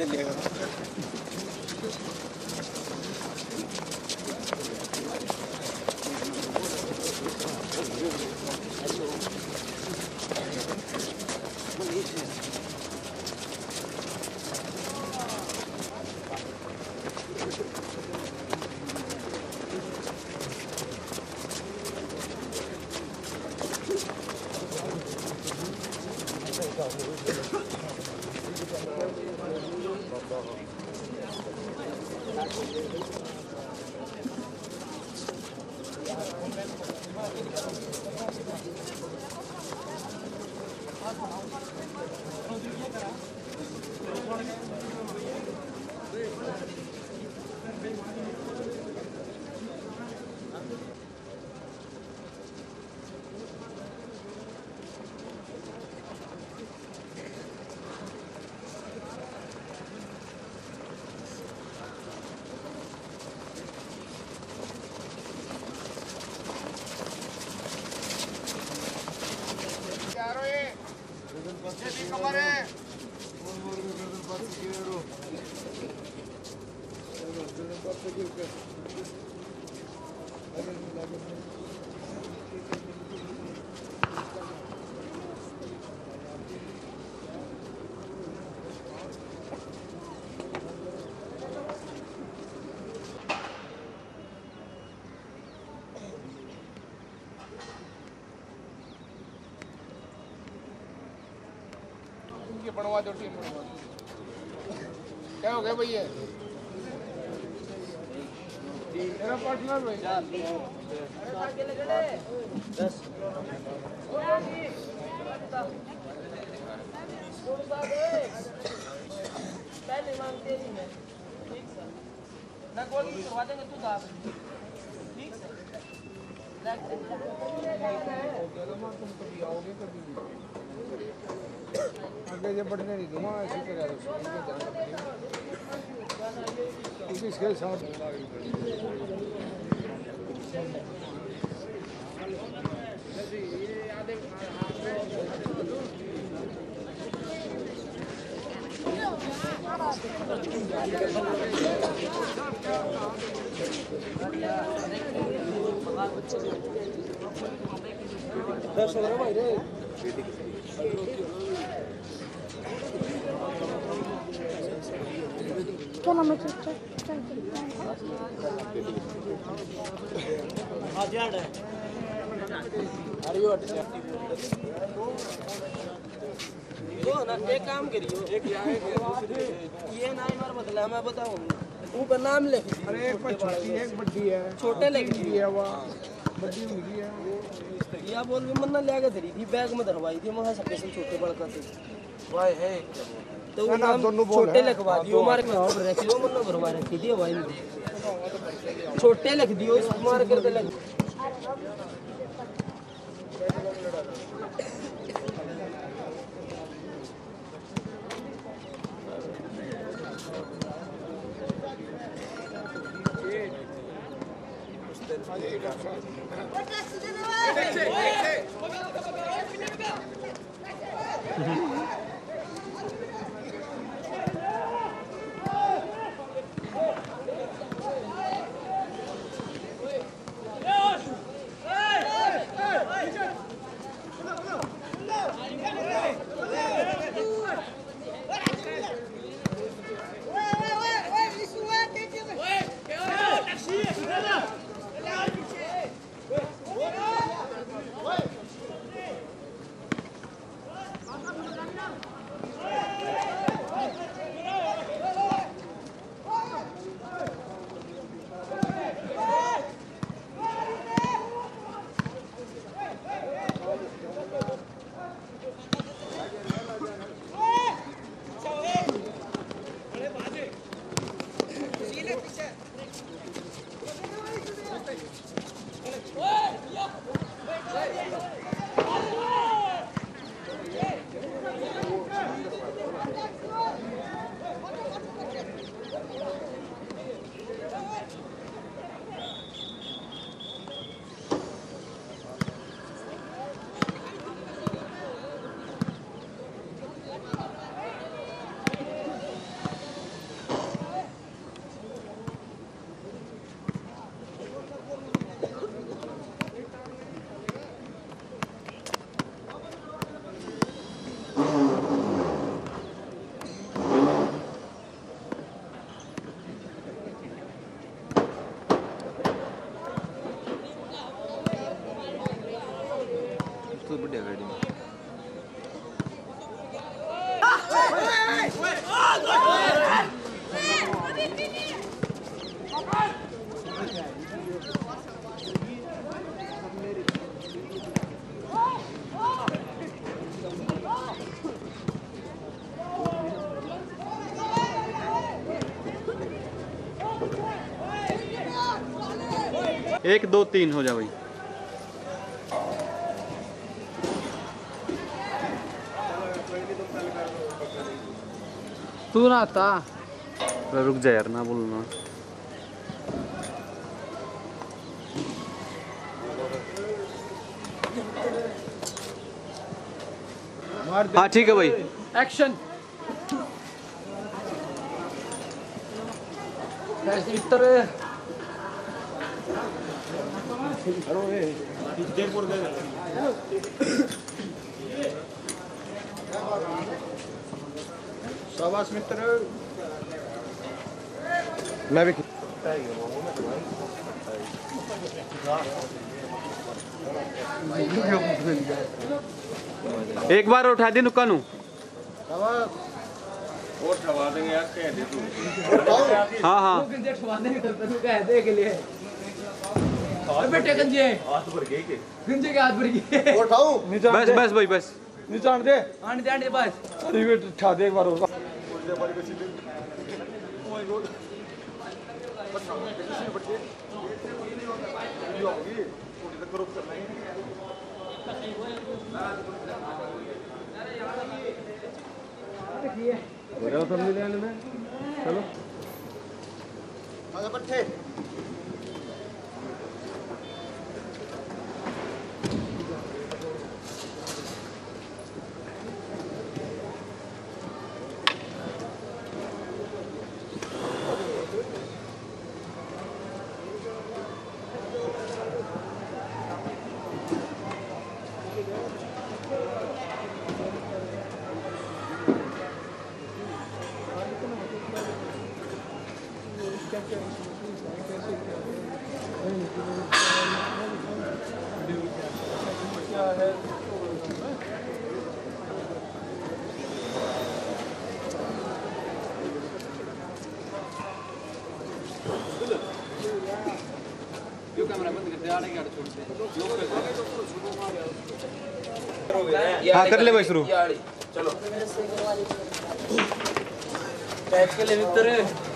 चलिएगा। बनवा दो टीम बनवा दो। क्या हो गया भैया? मेरा पार्टनर भाई 10 पहले मांगते नहीं है। ठीक सर ना गोल की करवा देंगे तू दाब। ठीक सर आगे जब बढ़ने नहीं दूंगा ऐसे करा दो इसके साथ क्या नाम है? तो ना एक काम करियो एक ये ना हमारा मतलब मैं बताऊं ऊपर नाम लिख दीजिए। अरे एक छोटी है एक बड़ी है छोटे लिख है वो बड़ी हुई है या बोल भी मन्ना ले धरी थी बैग में धरवाई थी वहां स्पेशल छोटे बड़का थे भाई है तो वो नाम छोटे लिखवा दियो हमारे में और रख लो मन्ना भरवा रखी थी भाई ने छोटे लिख दियो मार करके लग 1 2 3 हो जा भाई। तू ना आता रुक जा यार, ना बोलना। हाँ ठीक है भाई। एक्शन। इतर शाबाश मित्र। मैं भी एक बार उठा दी नुक्का नू। और ठवा देंगे यार, कह दे तू। हाँ हाँ देख लिए बेटे गंजे हाथ भर गए के गंजे के हाथ भर गए। और उठाऊं? बस बस भाई बस। निचान दे। आने दे बस। अरे बेटा उठा दे एक बार और। चलो आजा पट्टे। हाँ कर ले भाई शुरू। चलो कैच के लिए मित्र।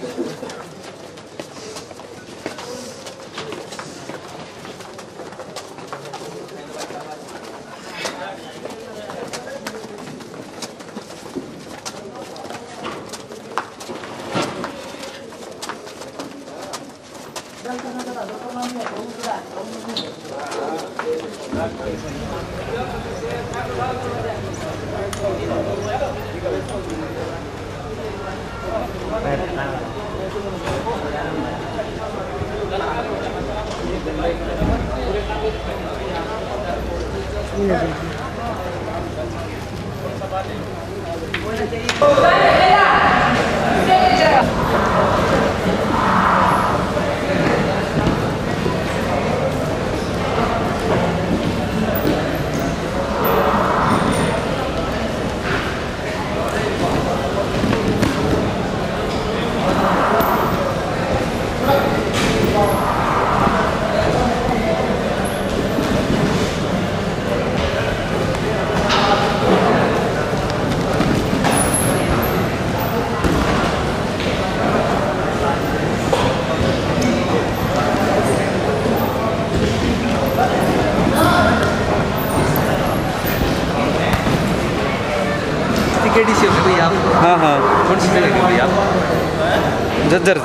केडीसी होंगे भैया आप? हाँ हाँ कौन सी जगह भैया आप? जज्जर।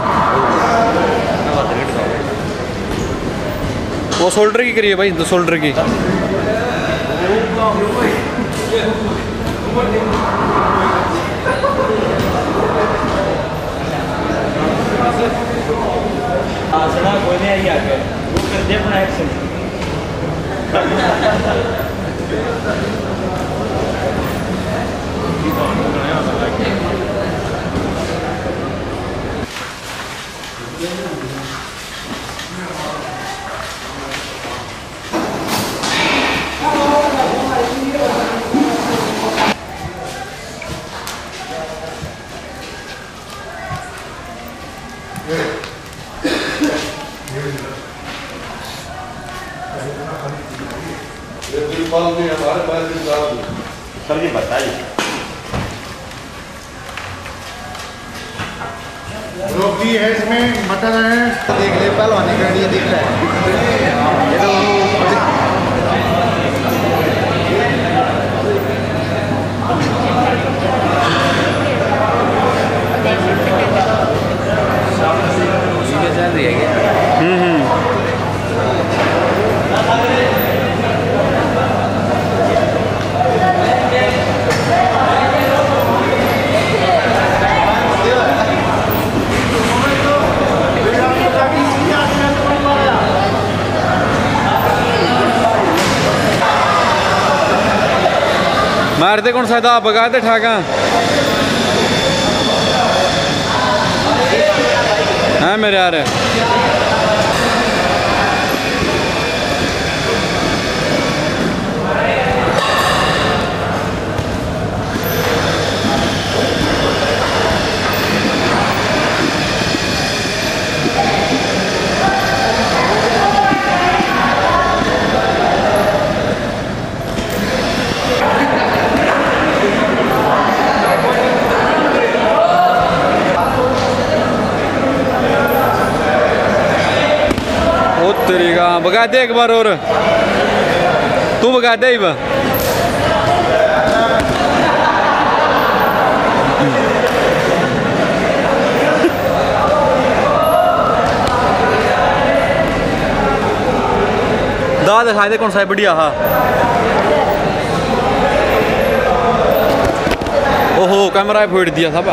वो शोल्डर की करिए भाई, 2 शोल्डर की। आसना कोई नहीं आई आके वो कर दे अपना एक्शन। सर जी बताइए। रोटी है इसमें, मटर है। देख ले पहलवानी करनी है, दिख रहा है ये तो। मारते कौन सा था बगाते ठाका हाँ मेरे यार तेरीका बगा दे एक बार और तू बगा दे बा दा दिखा दे कौन सा है बढ़िया। हाँ ओहो कैमरा फोड़ दिया था बा।